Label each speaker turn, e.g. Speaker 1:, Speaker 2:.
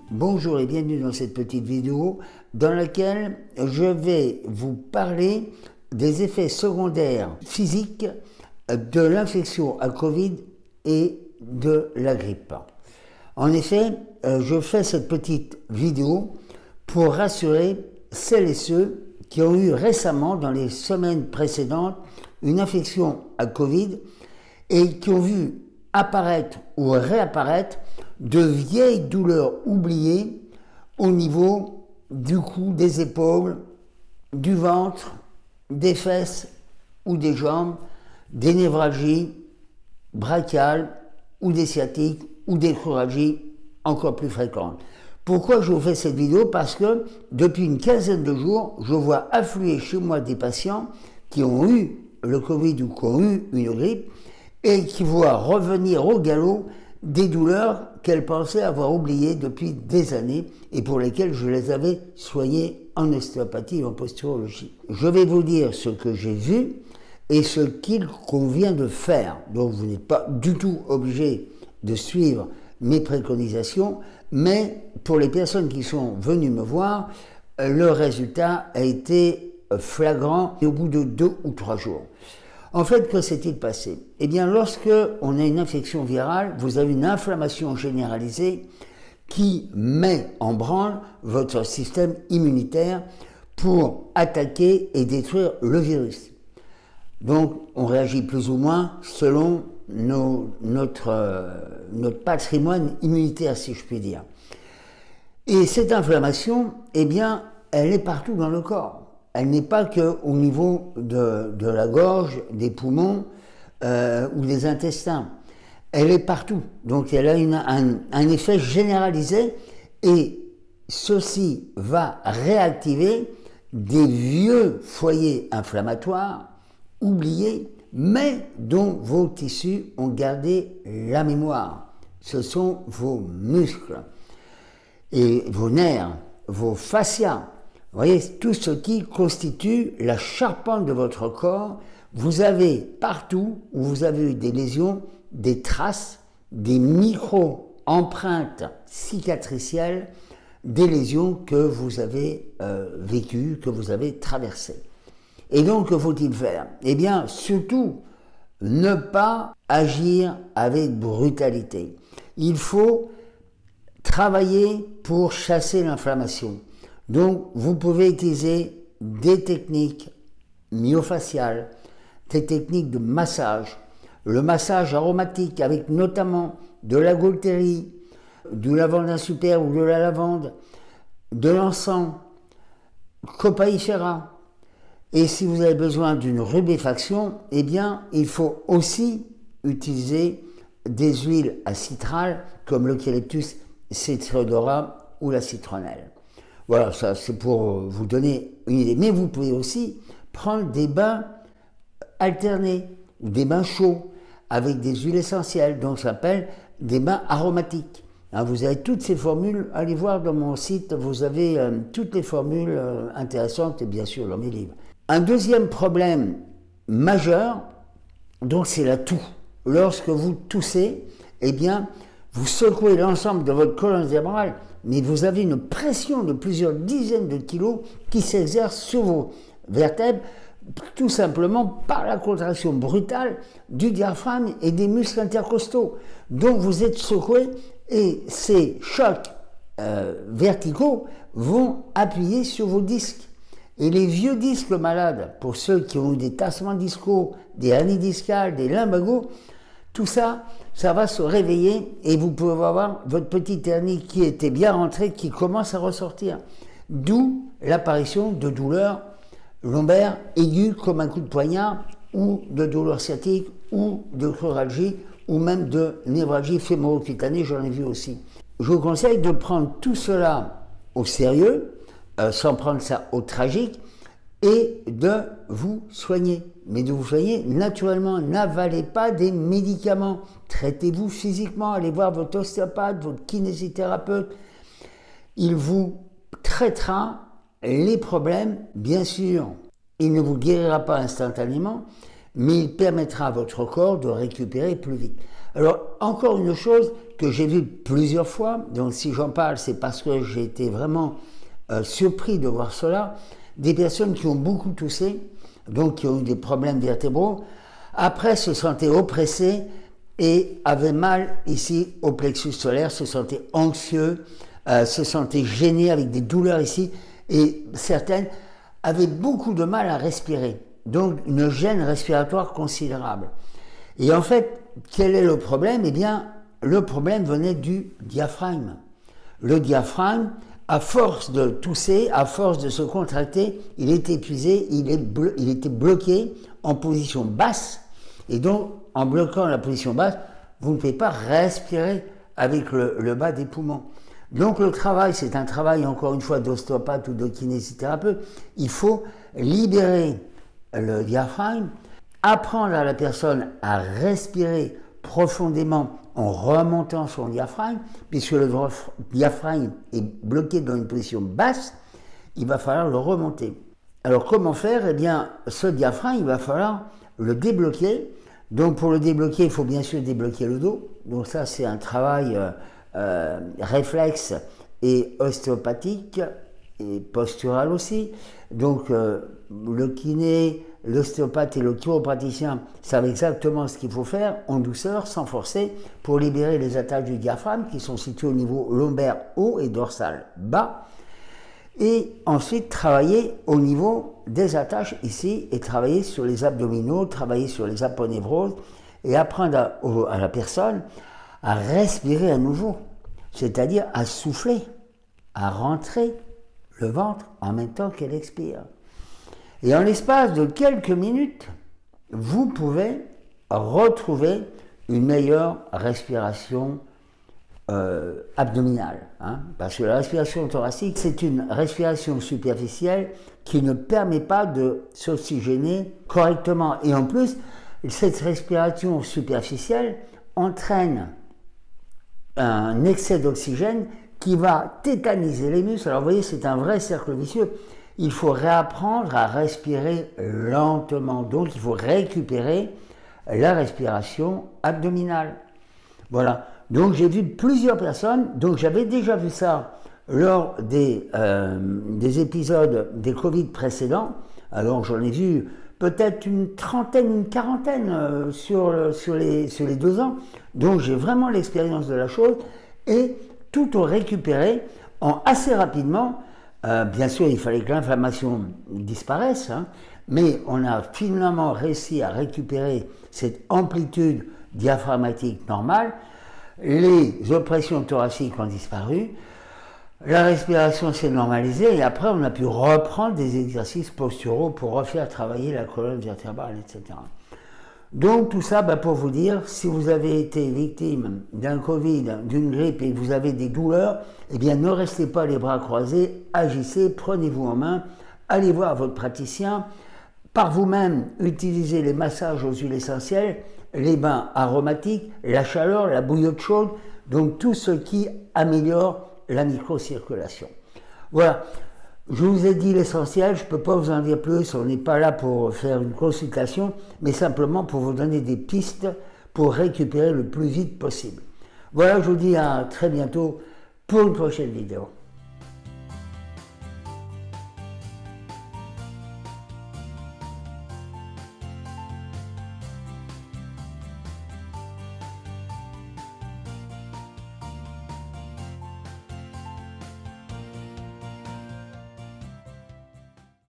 Speaker 1: Bonjour et bienvenue dans cette petite vidéo dans laquelle je vais vous parler des effets secondaires physiques de l'infection à Covid et de la grippe. En effet, je fais cette petite vidéo pour rassurer celles et ceux qui ont eu récemment, dans les semaines précédentes, une infection à Covid et qui ont vu apparaître ou réapparaître de vieilles douleurs oubliées au niveau du cou, des épaules, du ventre, des fesses ou des jambes, des névralgies brachiales ou des sciatiques ou des neuralgies encore plus fréquentes. Pourquoi je vous fais cette vidéo? Parce que depuis une quinzaine de jours, je vois affluer chez moi des patients qui ont eu le Covid ou qui ont eu une grippe et qui voient revenir au galop des douleurs qu'elles pensaient avoir oubliées depuis des années et pour lesquelles je les avais soignées en ostéopathie et en posturologie. Je vais vous dire ce que j'ai vu et ce qu'il convient de faire. Donc vous n'êtes pas du tout obligé de suivre mes préconisations, mais pour les personnes qui sont venues me voir, le résultat a été flagrant au bout de 2 ou 3 jours. En fait, que s'est-il passé? Eh bien, lorsque on a une infection virale, vous avez une inflammation généralisée qui met en branle votre système immunitaire pour attaquer et détruire le virus. Donc, on réagit plus ou moins selon notre patrimoine immunitaire, si je puis dire. Et cette inflammation, eh bien, elle est partout dans le corps. Elle n'est pas qu'au niveau de la gorge, des poumons ou des intestins. Elle est partout. Donc elle a un effet généralisé et ceci va réactiver des vieux foyers inflammatoires oubliés, mais dont vos tissus ont gardé la mémoire. Ce sont vos muscles et vos nerfs, vos fascias. Vous voyez, tout ce qui constitue la charpente de votre corps, vous avez partout où vous avez eu des lésions, des traces, des micro-empreintes cicatricielles, des lésions que vous avez vécues, que vous avez traversées. Et donc, que faut-il faire? Eh bien, surtout, ne pas agir avec brutalité. Il faut travailler pour chasser l'inflammation. Donc, vous pouvez utiliser des techniques myofasciales, des techniques de massage, le massage aromatique avec notamment de la gaultérie, du lavandin super ou de la lavande, de l'encens, copaiferra. Et si vous avez besoin d'une rubéfaction, eh bien, il faut aussi utiliser des huiles à citral comme l'Eucalyptus citrodora ou la citronnelle. Voilà, ça c'est pour vous donner une idée. Mais vous pouvez aussi prendre des bains alternés ou des bains chauds avec des huiles essentielles, donc ça s'appelle des bains aromatiques. Hein, vous avez toutes ces formules, allez voir dans mon site, vous avez toutes les formules intéressantes et bien sûr dans mes livres. Un deuxième problème majeur, donc c'est la toux. Lorsque vous toussez, eh bien, vous secouez l'ensemble de votre colonne vertébrale, mais vous avez une pression de plusieurs dizaines de kilos qui s'exerce sur vos vertèbres, tout simplement par la contraction brutale du diaphragme et des muscles intercostaux. Donc vous êtes secoué et ces chocs verticaux vont appuyer sur vos disques. Et les vieux disques malades, pour ceux qui ont eu des tassements discaux, des hernies discales, des lumbagos, tout ça, ça va se réveiller et vous pouvez avoir votre petite hernie qui était bien rentrée, qui commence à ressortir. D'où l'apparition de douleurs lombaires aiguës comme un coup de poignard, ou de douleurs sciatiques, ou de neuralgie, ou même de névralgie fémoro-cutanée, j'en ai vu aussi. Je vous conseille de prendre tout cela au sérieux, sans prendre ça au tragique, et de vous soigner. Mais de vous soigner naturellement. N'avalez pas des médicaments. Traitez-vous physiquement. Allez voir votre ostéopathe, votre kinésithérapeute. Il vous traitera les problèmes. Bien sûr, il ne vous guérira pas instantanément, mais il permettra à votre corps de récupérer plus vite. Alors, encore une chose, que j'ai vu plusieurs fois, donc si j'en parle, c'est parce que j'ai été vraiment surpris de voir cela, des personnes qui ont beaucoup toussé, donc qui ont eu des problèmes vertébraux, après se sentaient oppressées et avaient mal ici au plexus solaire, se sentaient anxieux, se sentaient gênés avec des douleurs ici, et certaines avaient beaucoup de mal à respirer, donc une gêne respiratoire considérable. Et en fait, quel est le problème? Eh bien, le problème venait du diaphragme. Le diaphragme, à force de tousser, à force de se contracter, il est épuisé, il était bloqué en position basse. Et donc, en bloquant la position basse, vous ne pouvez pas respirer avec le bas des poumons. Donc le travail, c'est un travail, encore une fois, d'ostéopathe ou de kinésithérapeute. Il faut libérer le diaphragme, apprendre à la personne à respirer profondément en remontant son diaphragme, puisque le diaphragme est bloqué dans une position basse, il va falloir le remonter. Alors comment faire? Eh bien, ce diaphragme, il va falloir le débloquer. Donc pour le débloquer, il faut bien sûr débloquer le dos. Donc ça, c'est un travail réflexe et ostéopathique et postural aussi. Donc le kiné, l'ostéopathe et le chiropraticien savent exactement ce qu'il faut faire en douceur, sans forcer, pour libérer les attaches du diaphragme qui sont situées au niveau lombaire haut et dorsal bas. Et ensuite travailler au niveau des attaches ici et travailler sur les abdominaux, travailler sur les aponevroses et apprendre à la personne à respirer à nouveau, c'est-à-dire à souffler, à rentrer le ventre en même temps qu'elle expire. Et en l'espace de quelques minutes, vous pouvez retrouver une meilleure respiration abdominale. Parce que la respiration thoracique, c'est une respiration superficielle qui ne permet pas de s'oxygéner correctement. Et en plus, cette respiration superficielle entraîne un excès d'oxygène qui va tétaniser les muscles. Alors vous voyez, c'est un vrai cercle vicieux. Il faut réapprendre à respirer lentement. Donc il faut récupérer la respiration abdominale. Voilà. Donc j'ai vu plusieurs personnes, donc j'avais déjà vu ça lors des épisodes des Covid précédents. Alors j'en ai vu peut-être une trentaine, une quarantaine sur les 2 ans. Donc j'ai vraiment l'expérience de la chose et tout ont récupéré assez rapidement. Bien sûr, il fallait que l'inflammation disparaisse, mais on a finalement réussi à récupérer cette amplitude diaphragmatique normale. Les oppressions thoraciques ont disparu, la respiration s'est normalisée et après on a pu reprendre des exercices posturaux pour refaire travailler la colonne vertébrale, etc. Donc tout ça pour vous dire, si vous avez été victime d'un Covid, d'une grippe et que vous avez des douleurs, eh bien ne restez pas les bras croisés, agissez, prenez-vous en main, allez voir votre praticien, par vous-même utilisez les massages aux huiles essentielles, les bains aromatiques, la chaleur, la bouillotte chaude, donc tout ce qui améliore la microcirculation. Voilà, je vous ai dit l'essentiel, je ne peux pas vous en dire plus, on n'est pas là pour faire une consultation, mais simplement pour vous donner des pistes pour récupérer le plus vite possible. Voilà, je vous dis à très bientôt pour une prochaine vidéo.